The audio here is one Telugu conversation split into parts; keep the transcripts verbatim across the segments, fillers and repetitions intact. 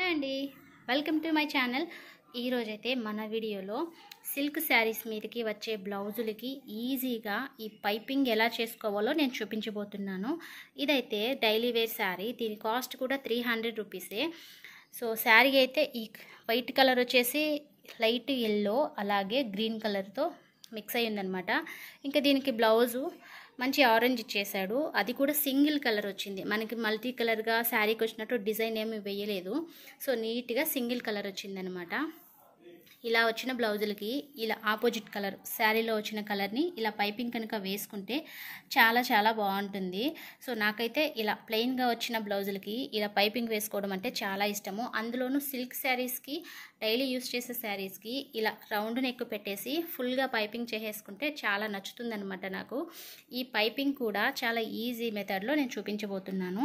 హాయ్ అండి, వెల్కమ్ టు మై ఛానల్. ఈరోజైతే మన వీడియోలో సిల్క్ శారీస్ మీదకి వచ్చే బ్లౌజులకి ఈజీగా ఈ పైపింగ్ ఎలా చేసుకోవాలో నేను చూపించబోతున్నాను. ఇదైతే డైలీ వేర్ శారీ, దీని కాస్ట్ కూడా త్రీ హండ్రెడ్ రూపీసే. సో శారీ అయితే ఈ వైట్ కలర్ వచ్చేసి లైట్ ఎల్లో అలాగే గ్రీన్ కలర్తో మిక్స్ అయ్యిందనమాట. ఇంకా దీనికి బ్లౌజు మంచి ఆరెంజ్ ఇచ్చేసాడు, అది కూడా సింగిల్ కలర్ వచ్చింది. మనకి మల్టీ కలర్గా శారీకి వచ్చినట్టు డిజైన్ ఏమి వేయలేదు. సో నీట్గా సింగిల్ కలర్ వచ్చిందనమాట. ఇలా వచ్చిన బ్లౌజులకి ఇలా ఆపోజిట్ కలర్ శారీలో వచ్చిన కలర్ని ఇలా పైపింగ్ కనుక వేసుకుంటే చాలా చాలా బాగుంటుంది. సో నాకైతే ఇలా ప్లెయిన్గా వచ్చిన బ్లౌజులకి ఇలా పైపింగ్ వేసుకోవడం అంటే చాలా ఇష్టము. అందులోనూ సిల్క్ శారీస్కి, డైలీ యూస్ చేసే శారీస్కి ఇలా రౌండ్ నెక్ పెట్టేసి ఫుల్గా పైపింగ్ చేసేసుకుంటే చాలా నచ్చుతుందనమాట నాకు. ఈ పైపింగ్ కూడా చాలా ఈజీ మెథడ్లో నేను చూపించబోతున్నాను.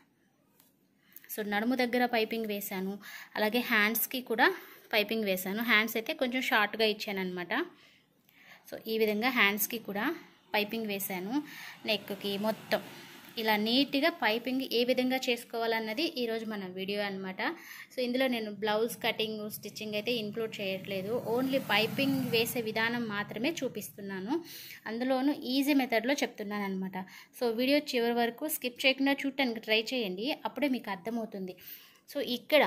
సో నడుము దగ్గర పైపింగ్ వేశాను, అలాగే హ్యాండ్స్కి కూడా పైపింగ్ వేశాను. హ్యాండ్స్ అయితే కొంచెం షార్ట్గా ఇచ్చాను అనమాట. సో ఈ విధంగా హ్యాండ్స్కి కూడా పైపింగ్ వేశాను. నెక్కి మొత్తం ఇలా నీట్గా పైపింగ్ ఏ విధంగా చేసుకోవాలన్నది ఈరోజు మన వీడియో అనమాట. సో ఇందులో నేను బ్లౌజ్ కటింగ్, స్టిచ్చింగ్ అయితే ఇంక్లూడ్ చేయట్లేదు, ఓన్లీ పైపింగ్ వేసే విధానం మాత్రమే చూపిస్తున్నాను. అందులోనూ ఈజీ మెథడ్లో చెప్తున్నాను అనమాట. సో వీడియో చివరి వరకు స్కిప్ చేయకుండా చూడటానికి ట్రై చేయండి, అప్పుడే మీకు అర్థమవుతుంది. సో ఇక్కడ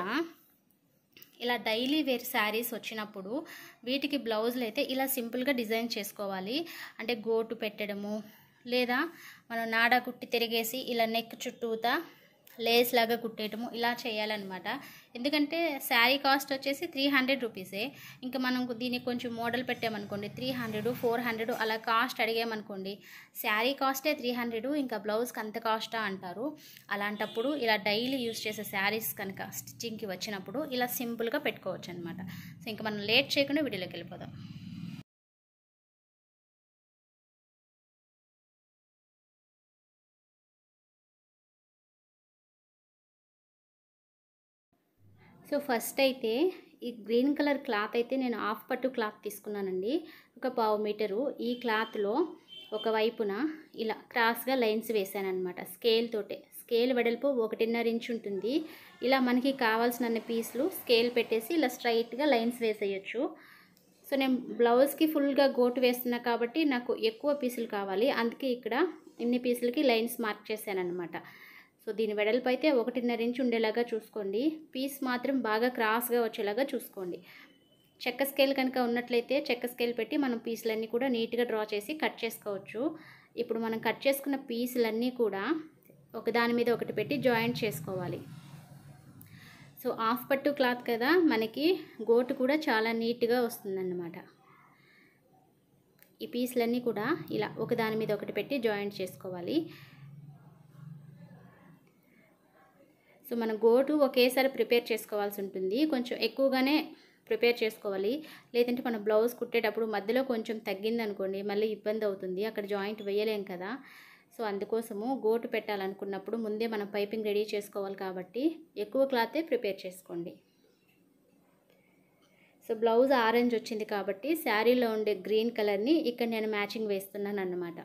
ఇలా డైలీ వేర్ శారీస్ వచ్చినప్పుడు వీటికి బ్లౌజులు అయితే ఇలా సింపుల్గా డిజైన్ చేసుకోవాలి. అంటే గోటు పెట్టడము, లేదా మనం నాడా కుట్టి తిరిగేసి ఇలా నెక్ చుట్టూతా లేస్ లాగా కుట్టేయటము ఇలా చేయాలన్నమాట. ఎందుకంటే శారీ కాస్ట్ వచ్చేసి త్రీ హండ్రెడ్ రూపీసే. ఇంకా మనం దీనికి కొంచెం మోడల్ పెట్టామనుకోండి త్రీ హండ్రెడ్ ఫోర్ హండ్రెడ్ అలా కాస్ట్ అడిగామనుకోండి, శారీ కాస్టే త్రీ హండ్రెడ్ ఇంకా బ్లౌజ్కి అంత కాస్టా అంటారు. అలాంటప్పుడు ఇలా డైలీ యూస్ చేసే శారీస్ కనుక స్టిచ్చింగ్కి వచ్చినప్పుడు ఇలా సింపుల్గా పెట్టుకోవచ్చు అనమాట. సో ఇంకా మనం లేట్ చేయకుండా వీడియోలోకి వెళ్ళిపోదాం. సో ఫస్ట్ అయితే ఈ గ్రీన్ కలర్ క్లాత్ అయితే నేను హాఫ్ పట్టు క్లాత్ తీసుకున్నానండి, ఒక పావు మీటరు. ఈ క్లాత్లో ఒకవైపున ఇలా క్రాస్గా లైన్స్ వేసాను అనమాట స్కేల్ తోటే. స్కేల్ వెడల్పు ఒకటిన్నర ఇంచు ఉంటుంది. ఇలా మనకి కావాల్సిన పీసులు స్కేల్ పెట్టేసి ఇలా స్ట్రైట్గా లైన్స్ వేసేయచ్చు. సో నేను బ్లౌజ్కి ఫుల్గా గోటు వేస్తున్నా కాబట్టి నాకు ఎక్కువ పీసులు కావాలి, అందుకే ఇక్కడ ఇన్ని పీసులకి లైన్స్ మార్క్ చేశాను అనమాట. సో దీని వెడల్పు అయితే ఒకటిన్నర ఇంచు ఉండేలాగా చూసుకోండి, పీస్ మాత్రం బాగా క్రాస్గా వచ్చేలాగా చూసుకోండి. చెక్క స్కేల్ కనుక ఉన్నట్లయితే చెక్క స్కేల్ పెట్టి మనం పీసులన్నీ కూడా నీట్గా డ్రా చేసి కట్ చేసుకోవచ్చు. ఇప్పుడు మనం కట్ చేసుకున్న పీసులన్నీ కూడా ఒకదాని మీద ఒకటి పెట్టి జాయింట్ చేసుకోవాలి. సో హాఫ్ పట్టు క్లాత్ కదా, మనకి గోటు కూడా చాలా నీట్గా వస్తుందన్నమాట. ఈ పీసులన్నీ కూడా ఇలా ఒకదాని మీద ఒకటి పెట్టి జాయింట్ చేసుకోవాలి. సో మన గోటు ఒకేసారి ప్రిపేర్ చేసుకోవాల్సి ఉంటుంది, కొంచెం ఎక్కువగానే ప్రిపేర్ చేసుకోవాలి. లేదంటే మన బ్లౌజ్ కుట్టేటప్పుడు మధ్యలో కొంచెం తగ్గిందనుకోండి మళ్ళీ ఇబ్బంది అవుతుంది, అక్కడ జాయింట్ వేయలేం కదా. సో అందుకోసము గోటు పెట్టాలనుకున్నప్పుడు ముందే మనం పైపింగ్ రెడీ చేసుకోవాలి కాబట్టి ఎక్కువ క్లాతే ప్రిపేర్ చేసుకోండి. సో బ్లౌజ్ ఆరెంజ్ వచ్చింది కాబట్టి శారీలో ఉండే గ్రీన్ కలర్ని ఇక్కడ నేను మ్యాచింగ్ వేస్తున్నాను అన్నమాట.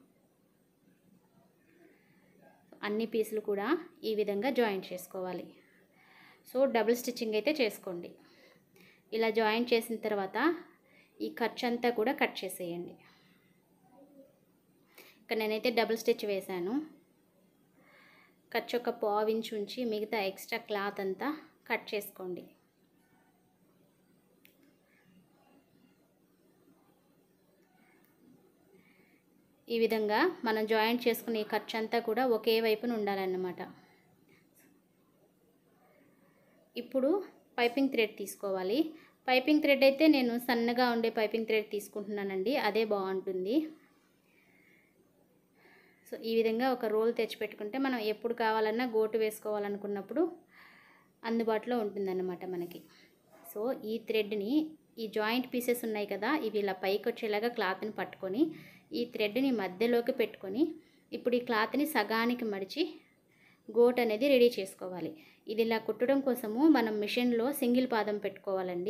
అన్ని పీసులు కూడా ఈ విధంగా జాయింట్ చేసుకోవాలి. సో డబుల్ స్టిచ్చింగ్ అయితే చేసుకోండి. ఇలా జాయింట్ చేసిన తర్వాత ఈ ఖర్చు అంతా కూడా కట్ చేసేయండి. ఇక్కడ నేనైతే డబుల్ స్టిచ్ వేశాను. ఖర్చు ఒక పావు ఇంచు ఉంచి మిగతా ఎక్స్ట్రా క్లాత్ అంతా కట్ చేసుకోండి. ఈ విధంగా మనం జాయింట్ చేసుకునే ఖర్చు అంతా కూడా ఒకే వైపున ఉండాలన్నమాట. ఇప్పుడు పైపింగ్ థ్రెడ్ తీసుకోవాలి. పైపింగ్ థ్రెడ్ అయితే నేను సన్నగా ఉండే పైపింగ్ థ్రెడ్ తీసుకుంటున్నానండి, అదే బాగుంటుంది. సో ఈ విధంగా ఒక రోల్ తెచ్చిపెట్టుకుంటే మనం ఎప్పుడు కావాలన్నా గోటు వేసుకోవాలనుకున్నప్పుడు అందుబాటులో ఉంటుందన్నమాట మనకి. సో ఈ థ్రెడ్ని ఈ జాయింట్ పీసెస్ ఉన్నాయి కదా, ఇవి ఇలా పైకి వచ్చేలాగా క్లాత్ని పట్టుకొని ఈ థ్రెడ్ని మధ్యలోకి పెట్టుకొని ఇప్పుడు ఈ క్లాత్ని సగానికి మడిచి గోట్ అనేది రెడీ చేసుకోవాలి. ఇది ఇలా కుట్టడం కోసము మనం మిషన్లో సింగిల్ పాదం పెట్టుకోవాలండి.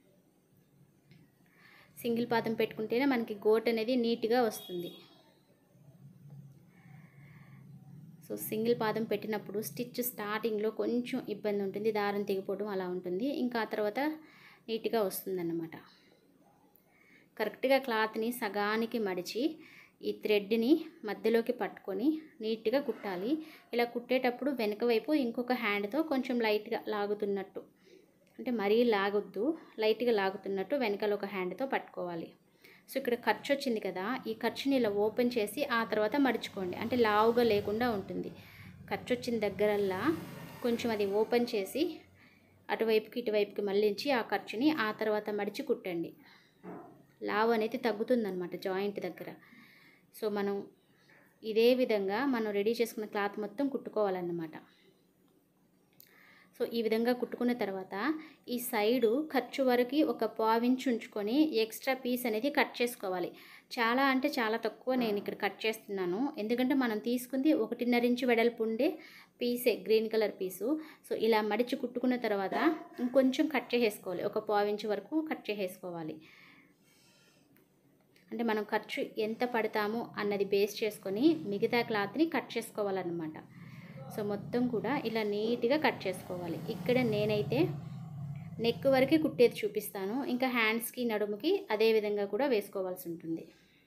సింగిల్ పాదం పెట్టుకుంటేనే మనకి గోట్ అనేది నీట్గా వస్తుంది. సో సింగిల్ పాదం పెట్టినప్పుడు స్టిచ్ స్టార్టింగ్లో కొంచెం ఇబ్బంది ఉంటుంది, దారం తెగిపోవడం అలా ఉంటుంది. ఇంకా ఆ తర్వాత నీట్గా వస్తుందన్నమాట. కరెక్ట్గా క్లాత్ని సగానికి మడిచి ఈ థ్రెడ్ని మధ్యలోకి పట్టుకొని నీట్గా కుట్టాలి. ఇలా కుట్టేటప్పుడు వెనక వైపు ఇంకొక హ్యాండ్తో కొంచెం లైట్గా లాగుతున్నట్టు, అంటే మరీ లాగొద్దు, లైట్గా లాగుతున్నట్టు వెనకాల ఒక హ్యాండ్తో పట్టుకోవాలి. సో ఇక్కడ ఖర్చు వచ్చింది కదా, ఈ ఖర్చుని ఇలా ఓపెన్ చేసి ఆ తర్వాత మడుచుకోండి, అంటే లావుగా లేకుండా ఉంటుంది. ఖర్చు వచ్చిన దగ్గరల్లా కొంచెం అది ఓపెన్ చేసి అటువైపుకి ఇటువైపుకి మళ్ళించి ఆ ఖర్చుని ఆ తర్వాత మడిచి కుట్టండి. లావు అనేది తగ్గుతుందన్నమాట జాయింట్ దగ్గర. సో మనం ఇదే విధంగా మనం రెడీ చేసుకున్న క్లాత్ మొత్తం కుట్టుకోవాలన్నమాట. సో ఈ విధంగా కుట్టుకున్న తర్వాత ఈ సైడు ఖర్చు వరకు ఒక పావించి ఉంచుకొని ఎక్స్ట్రా పీస్ అనేది కట్ చేసుకోవాలి. చాలా అంటే చాలా తక్కువ నేను ఇక్కడ కట్ చేస్తున్నాను, ఎందుకంటే మనం తీసుకుంది ఒకటిన్నర ఇంచు వెడల్పు ఉండే పీసే, గ్రీన్ కలర్ పీసు. సో ఇలా మడిచి కుట్టుకున్న తర్వాత ఇంకొంచెం కట్ చేసేసుకోవాలి, ఒక పావించి వరకు కట్ చేసేసుకోవాలి. అంటే మనం ఖర్చు ఎంత పడతామో అన్నది బేస్ చేసుకొని మిగతా క్లాత్ని కట్ చేసుకోవాలన్నమాట. సో మొత్తం కూడా ఇలా నీట్గా కట్ చేసుకోవాలి. ఇక్కడ నేనైతే నెక్ వరకే కుట్టేది చూపిస్తాను, ఇంకా హ్యాండ్స్కి నడుముకి అదే విధంగా కూడా వేసుకోవాల్సి ఉంటుంది.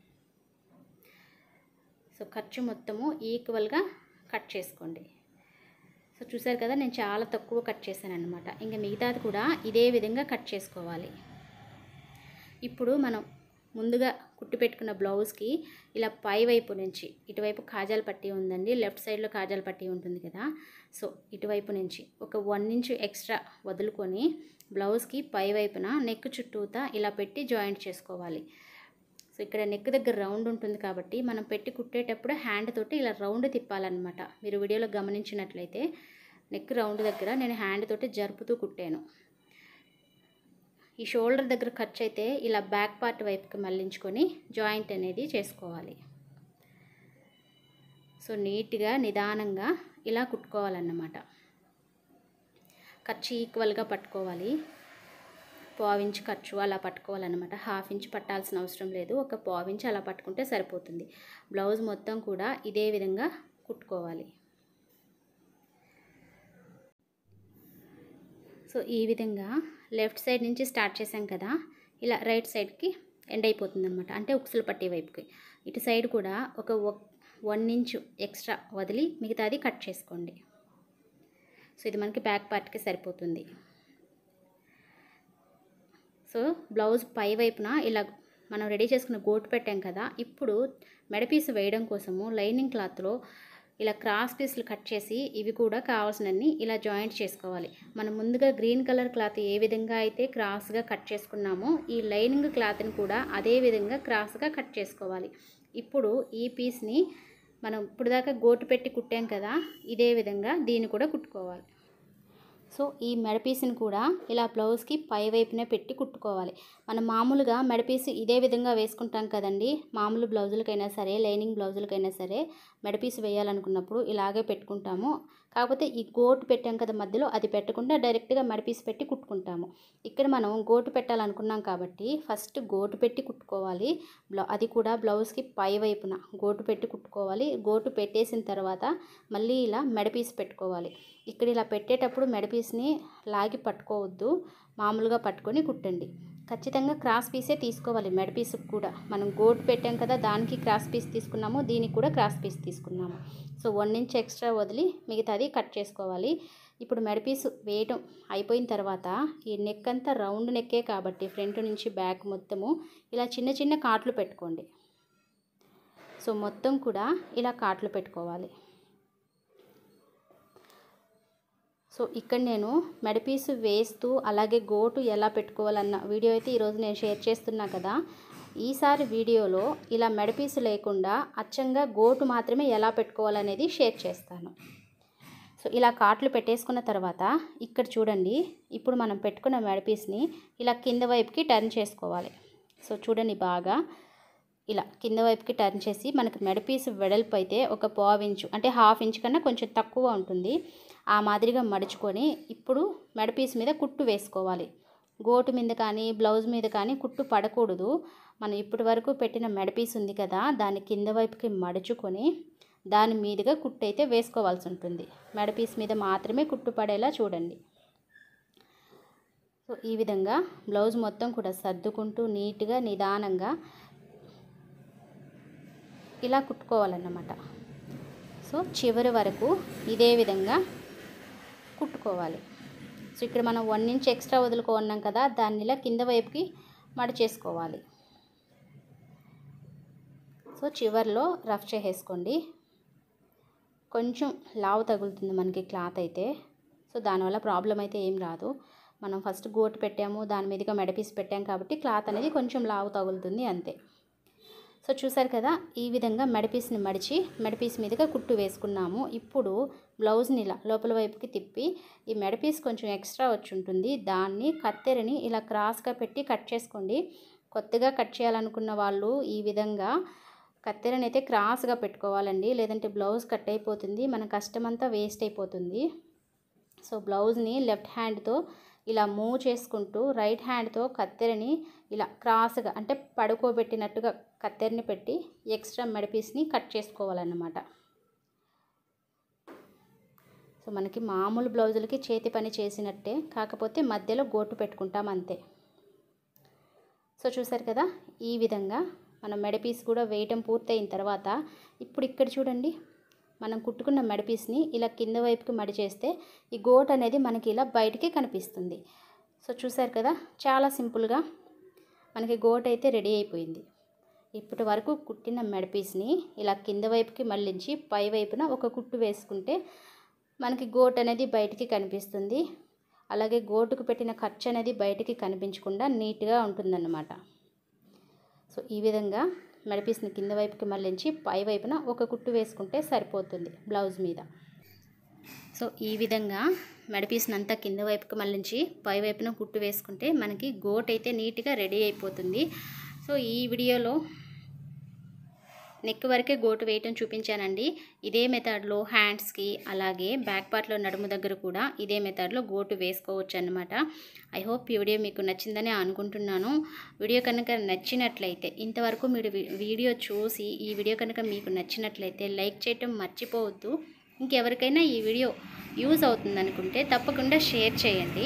సో ఖర్చు మొత్తము ఈక్వల్గా కట్ చేసుకోండి. సో చూసారు కదా, నేను చాలా తక్కువ కట్ చేశాను అనమాట. ఇంకా మిగతాది కూడా ఇదే విధంగా కట్ చేసుకోవాలి. ఇప్పుడు మనం ముందుగా కుట్టి పెట్టుకున్న బ్లౌజ్కి ఇలా పై వైపు నుంచి, ఇటువైపు కాజాల పట్టీ ఉందండి, లెఫ్ట్ సైడ్లో కాజాల పట్టీ ఉంటుంది కదా, సో ఇటువైపు నుంచి ఒక వన్ ఇంచ్ ఎక్స్ట్రా వదులుకొని బ్లౌజ్కి పై వైపున నెక్ చుట్టూతా ఇలా పెట్టి జాయింట్ చేసుకోవాలి. సో ఇక్కడ నెక్ దగ్గర రౌండ్ ఉంటుంది కాబట్టి మనం పెట్టి కుట్టేటప్పుడు హ్యాండ్ తోటి ఇలా రౌండ్ తిప్పాలన్నమాట. మీరు వీడియోలో గమనించినట్లయితే నెక్ రౌండ్ దగ్గర నేను హ్యాండ్ తోటి జరుపుతూ కుట్టాను. ఈ షోల్డర్ దగ్గర ఖర్చు అయితే ఇలా బ్యాక్ పార్ట్ వైపుకి మళ్ళించుకొని జాయింట్ అనేది చేసుకోవాలి. సో నీట్గా నిదానంగా ఇలా కుట్టుకోవాలన్నమాట. ఖర్చు ఈక్వల్గా పట్టుకోవాలి, పావించి ఖర్చు అలా పట్టుకోవాలన్నమాట. హాఫ్ ఇంచ్ పట్టాల్సిన అవసరం లేదు, ఒక పావించి అలా పట్టుకుంటే సరిపోతుంది. బ్లౌజ్ మొత్తం కూడా ఇదే విధంగా కుట్టుకోవాలి. సో ఈ విధంగా లెఫ్ట్ సైడ్ నుంచి స్టార్ట్ చేసాం కదా, ఇలా రైట్ సైడ్కి ఎండ్ అయిపోతుంది అనమాట, అంటే ఉక్సులు పట్టే వైపుకి. ఇటు సైడ్ కూడా ఒక వన్ ఇంచు ఎక్స్ట్రా వదిలి మిగతాది కట్ చేసుకోండి. సో ఇది మనకి బ్యాక్ పార్ట్కి సరిపోతుంది. సో బ్లౌజ్ పై వైపున ఇలా మనం రెడీ చేసుకున్న గోటు పెట్టాం కదా, ఇప్పుడు మెడపీసు వేయడం కోసము లైనింగ్ క్లాత్లో ఇలా క్రాస్ పీస్లు కట్ చేసి ఇవి కూడా కావాల్సినన్ని ఇలా జాయింట్ చేసుకోవాలి. మనం ముందుగా గ్రీన్ కలర్ క్లాత్ ఏ విధంగా అయితే క్రాస్గా కట్ చేసుకున్నామో ఈ లైనింగ్ క్లాత్ని కూడా అదే విధంగా క్రాస్గా కట్ చేసుకోవాలి. ఇప్పుడు ఈ పీస్ని మనం ఇప్పుడు దాకా గోటు పెట్టి కుట్టాం కదా, ఇదే విధంగా దీన్ని కూడా కుట్టుకోవాలి. సో ఈ మెడపీస్ని కూడా ఇలా బ్లౌజ్కి పై వైపునే పెట్టి కుట్టుకోవాలి. మనం మామూలుగా మెడపీస్ ఇదే విధంగా వేసుకుంటాం కదండి, మామూలు బ్లౌజులకైనా సరే లైనింగ్ బ్లౌజులకైనా సరే మెడపీస్ వేయాలనుకున్నప్పుడు ఇలాగే పెట్టుకుంటాము. కాకపోతే ఈ గోటు పెట్టాం కదా మధ్యలో, అది పెట్టకుండా డైరెక్ట్గా మెడపీస్ పెట్టి కుట్టుకుంటాము. ఇక్కడ మనం గోటు పెట్టాలనుకున్నాం కాబట్టి ఫస్ట్ గోటు పెట్టి కుట్టుకోవాలి. బ్లౌ అది కూడా బ్లౌజ్కి పై వైపున గోటు పెట్టి కుట్టుకోవాలి. గోటు పెట్టేసిన తర్వాత మళ్ళీ ఇలా మెడపీస్ పెట్టుకోవాలి. ఇక్కడ ఇలా పెట్టేటప్పుడు మెడపీస్ని లాగి పట్టుకోవద్దు, మామూలుగా పట్టుకొని కుట్టండి. ఖచ్చితంగా క్రాస్ పీసే తీసుకోవాలి. మెడపీస్కి కూడా మనం గోటు పెట్టాం కదా, దానికి క్రాస్ పీస్ తీసుకున్నాము, దీనికి కూడా క్రాస్ పీస్ తీసుకున్నాము. సో వన్ ఇంచ్ ఎక్స్ట్రా వదిలి మిగతాది కట్ చేసుకోవాలి. ఇప్పుడు మెడపీస్ వేయటం అయిపోయిన తర్వాత ఈ నెక్ అంతా రౌండ్ నెక్కే కాబట్టి ఫ్రంట్ నుంచి బ్యాక్ మొత్తము ఇలా చిన్న చిన్న కాట్లు పెట్టుకోండి. సో మొత్తం కూడా ఇలా కాట్లు పెట్టుకోవాలి. సో ఇక్కడ నేను మెడపీసు వేస్తూ అలాగే గోటు ఎలా పెట్టుకోవాలన్న వీడియో అయితే ఈరోజు నేను షేర్ చేస్తున్నా కదా, ఈసారి వీడియోలో ఇలా మెడపీసు లేకుండా అచ్చంగా గోటు మాత్రమే ఎలా పెట్టుకోవాలనేది షేర్ చేస్తాను. సో ఇలా కాట్లు పెట్టేసుకున్న తర్వాత ఇక్కడ చూడండి, ఇప్పుడు మనం పెట్టుకున్న మెడపీస్ని ఇలా కింద వైపుకి టర్న్ చేసుకోవాలి. సో చూడండి బాగా ఇలా కింద వైపుకి టర్న్ చేసి మనకు మెడపీసు వెడల్పు అయితే ఒక పావు ఇంచు అంటే హాఫ్ ఇంచ్ కన్నా కొంచెం తక్కువ ఉంటుంది, ఆ మాదిరిగా మడుచుకొని ఇప్పుడు మెడపీస్ మీద కుట్టు వేసుకోవాలి. గోటు మీద కానీ బ్లౌజ్ మీద కానీ కుట్టు పడకూడదు. మనం ఇప్పటి వరకు పెట్టిన మెడపీస్ ఉంది కదా, దాన్ని కింద వైపుకి మడుచుకొని దాని మీదుగా కుట్టు అయితే వేసుకోవాల్సి ఉంటుంది. మెడ పీస్ మీద మాత్రమే కుట్టు పడేలా చూడండి. సో ఈ విధంగా బ్లౌజ్ మొత్తం కూడా సర్దుకుంటూ నీట్గా నిదానంగా ఇలా కుట్టుకోవాలన్నమాట. సో చివరి వరకు ఇదే విధంగా కుట్టుకోవాలి. సో ఇక్కడ మనం వన్ ఇంచ్ ఎక్స్ట్రా వదులుకున్నాం కదా, దాన్ని ఇలా కింద వైపుకి మడిచేసుకోవాలి. సో చివర్లో రఫ్ చేసేసుకోండి. కొంచెం లావు తగులుతుంది మనకి క్లాత్ అయితే, సో దానివల్ల ప్రాబ్లం అయితే ఏం రాదు. మనం ఫస్ట్ గోటు పెట్టాము, దాని మీదుగా మెడపీస్ పెట్టాం కాబట్టి క్లాత్ అనేది కొంచెం లావు తగులుతుంది అంతే. సో చూసారు కదా, ఈ విధంగా మెడపీస్ని మడిచి మెడపీస్ మీదుగా కుట్టు వేసుకున్నాము. ఇప్పుడు బ్లౌజ్ని ఇలా లోపల వైపుకి తిప్పి ఈ మెడపీస్ కొంచెం ఎక్స్ట్రా వచ్చి ఉంటుంది, దాన్ని కత్తెరని ఇలా క్రాస్గా పెట్టి కట్ చేసుకోండి. కొత్తగా కట్ చేయాలనుకున్న వాళ్ళు ఈ విధంగా కత్తెరని అయితే క్రాస్గా పెట్టుకోవాలండి, లేదంటే బ్లౌజ్ కట్ అయిపోతుంది, మన కష్టమంతా వేస్ట్ అయిపోతుంది. సో బ్లౌజ్ని లెఫ్ట్ హ్యాండ్తో ఇలా మూవ్ చేసుకుంటూ రైట్ హ్యాండ్తో కత్తెరని ఇలా క్రాస్గా అంటే పడుకోబెట్టినట్టుగా కత్తెరని పెట్టి ఎక్స్ట్రా మెడపీస్ని కట్ చేసుకోవాలన్నమాట. సో మనకి మామూలు బ్లౌజులకి చేతి పని చేసినట్టే, కాకపోతే మధ్యలో గోటు పెట్టుకుంటాం అంతే. సో చూసారు కదా, ఈ విధంగా మనం మెడపీస్ కూడా వేయటం పూర్తయిన తర్వాత ఇప్పుడు ఇక్కడ చూడండి, మనం కుట్టుకున్న మెడపీస్ని ఇలా కింద వైపుకి మడి చేస్తే ఈ గోట్ అనేది మనకి ఇలా బయటికి కనిపిస్తుంది. సో చూసారు కదా, చాలా సింపుల్గా మనకి గోట్ అయితే రెడీ అయిపోయింది. ఇప్పటి వరకు కుట్టిన మెడపీస్ని ఇలా కింద వైపుకి మళ్ళించి పై వైపున ఒక కుట్టు వేసుకుంటే మనకి గోట్ అనేది బయటికి కనిపిస్తుంది. అలాగే గోటుకు పెట్టిన ఖర్చు అనేది బయటికి కనిపించకుండా నీట్గా ఉంటుందన్నమాట. సో ఈ విధంగా మెడపీస్ని కింద వైపుకి మళ్ళించి పై వైపున ఒక కుట్టు వేసుకుంటే సరిపోతుంది బ్లౌజ్ మీద. సో ఈ విధంగా మెడపీస్ని అంతా కింద వైపుకి మళ్ళించి పై వైపున కుట్టు వేసుకుంటే మనకి గోట్ అయితే నీట్గా రెడీ అయిపోతుంది. సో ఈ వీడియోలో నెక్ వరకే గోటు వేయటం చూపించానండి. ఇదే మెథడ్లో హ్యాండ్స్కి అలాగే బ్యాక్ పార్ట్లో నడుము దగ్గర కూడా ఇదే మెథడ్లో గోటు వేసుకోవచ్చు అన్నమాట. ఐ హోప్ ఈ వీడియో మీకు నచ్చిందని అనుకుంటున్నాను. వీడియో కనుక నచ్చినట్లయితే, ఇంతవరకు మీరు వీడియో చూసి ఈ వీడియో కనుక మీకు నచ్చినట్లయితే లైక్ చేయటం మర్చిపోవద్దు. ఇంకెవరికైనా ఈ వీడియో యూజ్ అవుతుందనుకుంటే తప్పకుండా షేర్ చేయండి.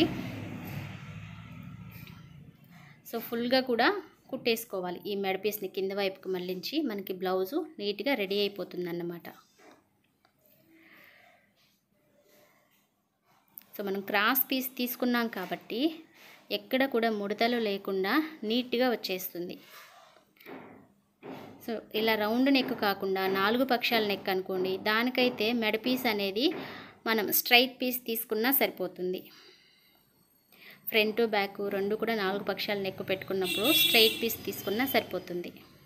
సో ఫుల్గా కూడా కుట్టేసుకోవాలి. ఈ మెడపీస్ని కింద వైపుకి మళ్ళించి మనకి బ్లౌజు నీట్గా రెడీ అయిపోతుంది అన్నమాట. సో మనం క్రాస్ పీస్ తీసుకున్నాం కాబట్టి ఎక్కడ కూడా ముడతలు లేకుండా నీట్గా వచ్చేస్తుంది. సో ఇలా రౌండ్ నెక్ కాకుండా నాలుగు పక్షాల నెక్ అనుకోండి, దానికైతే మెడపీస్ అనేది మనం స్ట్రైట్ పీస్ తీసుకున్నా సరిపోతుంది. ఫ్రంట్ బ్యాక్ రెండు కూడా నాలుగు పక్షాల నెక్ పెట్టుకున్నప్పుడు స్ట్రైట్ పీస్ తీసుకున్నా సరిపోతుంది.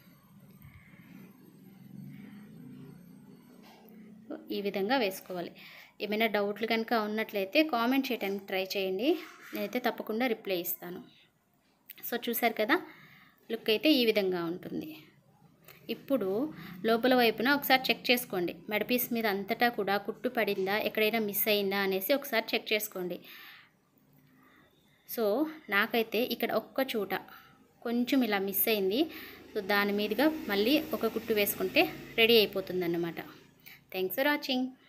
ఈ విధంగా వేసుకోవాలి. ఏమైనా డౌట్లు కనుక ఉన్నట్లయితే కామెంట్ చేయడానికి ట్రై చేయండి, నేనైతే తప్పకుండా రిప్లై ఇస్తాను. సో చూసారు కదా, లుక్ అయితే ఈ విధంగా ఉంటుంది. ఇప్పుడు లోపల వైపున ఒకసారి చెక్ చేసుకోండి, మెడపీస్ మీద అంతటా కూడా కుట్టు పడిందా, ఎక్కడైనా మిస్ అయిందా అనేసి ఒకసారి చెక్ చేసుకోండి. సో నాకైతే ఇక్కడ ఒక్క చోట కొంచెం ఇలా మిస్ అయింది. సో దాని మీదుగా మళ్ళీ ఒక కుట్టు వేసుకుంటే రెడీ అయిపోతుంది అన్నమాట. Thanks for watching.